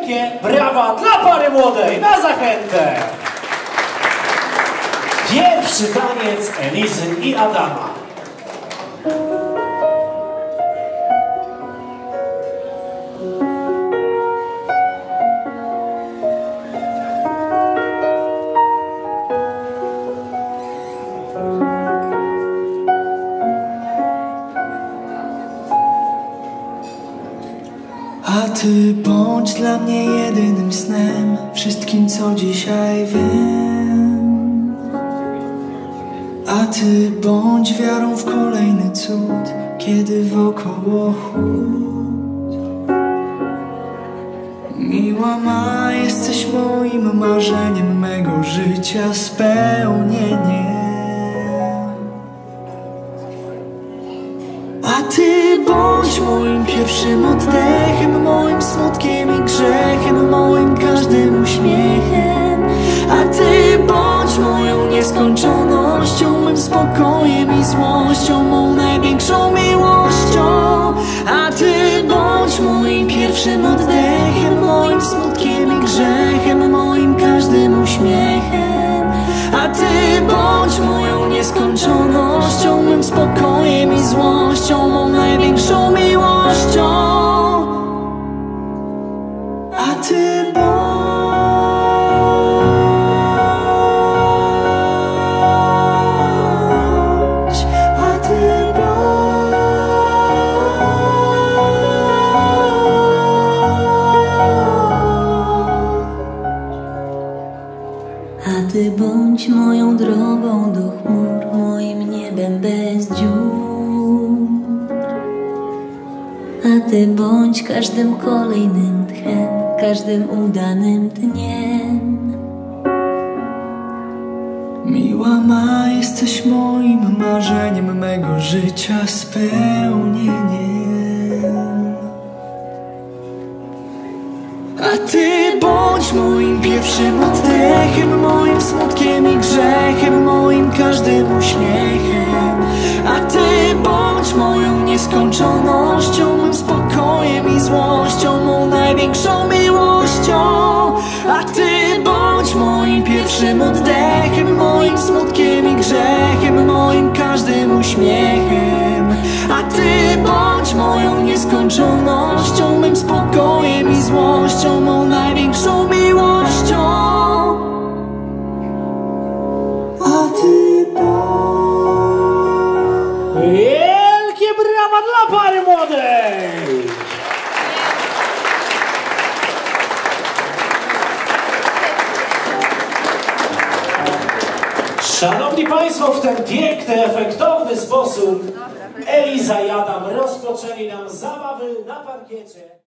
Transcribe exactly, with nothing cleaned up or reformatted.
Wielkie brawa dla pary młodej na zachętę! Pierwszy taniec Elizy i Adama. A ty bądź dla mnie jedynym snem, wszystkim co dzisiaj wiem. A ty bądź wiarą w kolejny cud, kiedy wokoło chłód. Miła ma, jesteś moim marzeniem, mego życia spełnieniem. A ty bądź moim pierwszym oddechem, moim smutkiem i grzechem, moim każdym uśmiechem. A ty bądź moją nieskończonością, mym spokojem i złością, mą największą miłością. A ty bądź moim pierwszym oddechem, moim smutkiem i grzechem, moim każdym uśmiechem. A ty bądź moją nieskończonością, mym spokojem i złością, mą największą miłością. A ty bądź, a ty bądź, a ty bądź moją drogą do chmur, moim niebem bez dziur. A ty bądź każdym kolejnym tchem, każdym udanym dniem. miła ma, jesteś moim marzeniem, mego życia spełnieniem. A ty bądź moim pierwszym oddechem, moim smutkiem i grzechem, moim każdym uśmiechem. A ty bądź moją nieskończonością, mym spokojem i złością, mą największą miłością. A ty bądź moim pierwszym oddechem, moim smutkiem i grzechem, moim każdym uśmiechem. A ty bądź moją nieskończonością, mym spokojem i złością, mą największą miłością. A ty bądź. Wielkie brawa dla pary młodej! Szanowni Państwo, w ten piękny, efektowny sposób Eliza i Adam rozpoczęli nam zabawy na parkiecie.